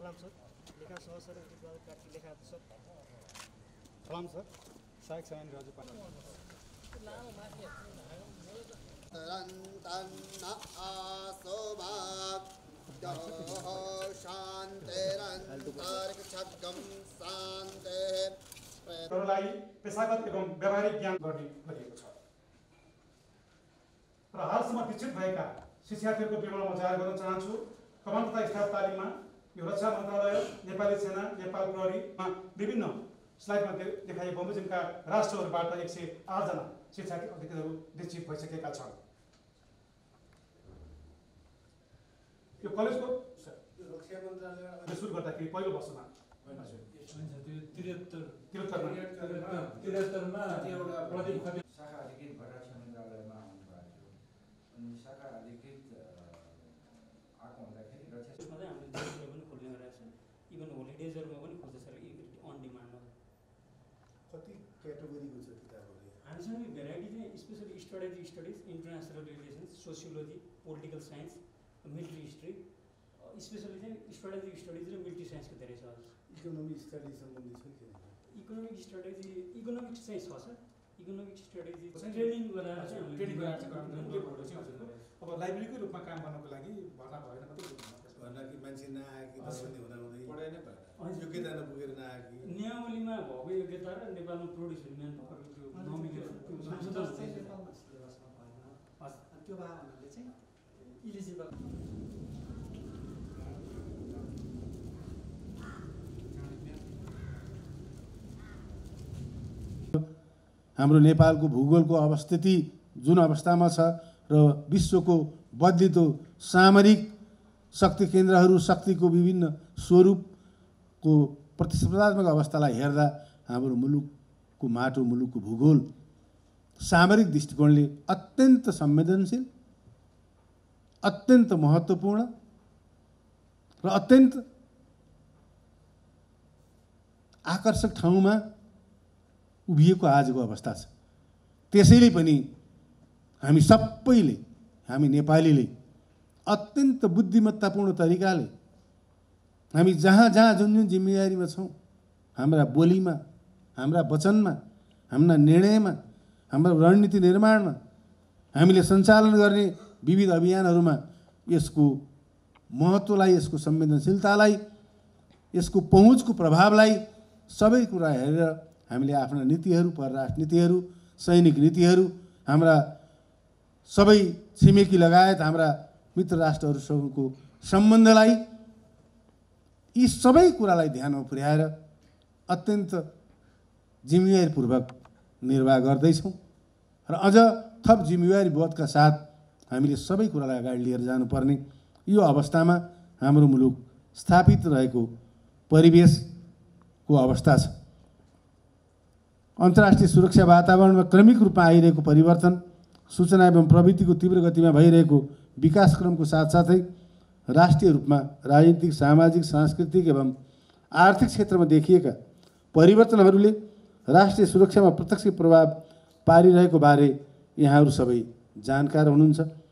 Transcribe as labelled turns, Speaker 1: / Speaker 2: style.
Speaker 1: सलाम सर लेखा सहसर कार्तिक लेखा सर
Speaker 2: सलाम सर सहायक सैन राजू लाई पेशागत एवं व्यावहारिक ज्ञान गर्ने गरिएको छ र हालसम्म दीक्षित भएका शिक्षार्थीहरूको विवरणमा जाहेर गर्न चाहन्छु। कमान तथा स्टाफ तालिममा यो रक्षा मन्त्रालय, नेपाली सेना, नेपाल प्रहरीमा विभिन्न स्लाइडमा देखाइए बमोजिमका राष्ट्रहरूबाट 108 जना शिक्षार्थी अधिकारीहरू दीक्षित भइसकेका छन्। यो कलेजको
Speaker 3: रक्षा मन्त्रालय
Speaker 2: सुरु गर्दाखेरि पहिलो वर्षमा
Speaker 4: 73मा एउटा शाखा अधिकृत रक्षा मन्त्रालयमा आउनुभएको थियो अनि शाखा अधिकृत आएको हुँदाखेरि रक्षा
Speaker 5: हामीले देशमा पनि खोल्ने गरेको छ। इभन होलिडेजहरूमा पनि खोल्छ सर, अन डिमान्डमा।
Speaker 3: कति क्याटेगोरीको छ किताबहरू?
Speaker 5: हामीसँग भेराइटी चाहिँ specially strategic studies, international relations, sociology, political science, military history, specially चाहिँ स्ट्राटेजिक स्टडिज र मिलिट्री साइन्सको धेरै छ।
Speaker 3: इकोनोमिक स्टडी सम्बन्धी छ कि?
Speaker 5: इकोनोमिक स्ट्राटेजी, इकोनोमिक्स चाहिँ छ सर। इकोनोमिक स्ट्राटेजी ट्रेनिङ गराएर चाहिँ
Speaker 2: ट्रेनिङ गराएर अब लाइब्रेरीकै रूपमा काम गर्नको लागि भर्ना भएन मात्रै
Speaker 3: भर्ना कि मान्छे नआए कि दसैँ हुँदाहुँदै पढाइ नै भएन, योग्यता नपुगेर नआए कि?
Speaker 5: नियमावलीमा भएको योग्यता र नेपालमा प्रोड्युस हुने म्यान पावरको त्यो नमिलेर त्यो संशोधन
Speaker 1: त्यो भावनाले चाहिँ इलिजिबल
Speaker 3: हाम्रो नेपालको भूगोलको अवस्थिति जुन अवस्थामा छ र विश्वको बदलिदो सामरिक शक्ति केन्द्रहरू, शक्तिको विभिन्न स्वरूपको प्रतिस्पर्धात्मक अवस्थालाई हेर्दा हाम्रो मुलुकको माटो, मुलुकको भूगोल सामरिक दृष्टिकोणले अत्यन्त संवेदनशील, अत्यन्त महत्त्वपूर्ण र अत्यन्त आकर्षक ठाउँमा उभिएको आजको अवस्था छ। त्यसैले पनि हामी सबैले, हामी नेपालीले अत्यन्त बुद्धिमत्तापूर्ण तरिकाले हामी जहाँ जहाँ जुन जुन जिम्मेवारीमा छौँ, हाम्रा बोलीमा, हाम्रा वचनमा, हाम्रा निर्णयमा, हाम्रा रणनीति निर्माणमा, हामीले सञ्चालन गर्ने विविध अभियानहरूमा यसको महत्त्वलाई, यसको संवेदनशीलतालाई, यसको पहुँचको प्रभावलाई सबै कुरा हेरेर हामीले आफ्ना नीतिहरू, परराष्ट्र नीतिहरू, सैनिक नीतिहरू, हाम्रा सबै छिमेकी लगायत हाम्रा मित्र राष्ट्रहरूसँगको सम्बन्धलाई, यी सबै कुरालाई ध्यानमा पुर्याएर अत्यन्त जिम्मेवारीपूर्वक निर्वाह गर्दैछौँ र अझ थप जिम्मेवारी बोधका साथ हामीले सबै कुरालाई अगाडि लिएर जानुपर्ने यो अवस्थामा हाम्रो मुलुक स्थापित रहेको परिवेशको अवस्था छ। अन्तर्राष्ट्रिय सुरक्षा वातावरणमा क्रमिक रूपमा आइरहेको परिवर्तन, सूचना एवं प्रविधिको तीव्र गतिमा भइरहेको विकासक्रमको साथसाथै राष्ट्रिय रूपमा राजनीतिक, सामाजिक, सांस्कृतिक एवं आर्थिक क्षेत्रमा देखिएका परिवर्तनहरूले राष्ट्रिय सुरक्षामा प्रत्यक्ष प्रभाव पारिरहेको बारे यहाँहरू सबै जानकार हुनुहुन्छ।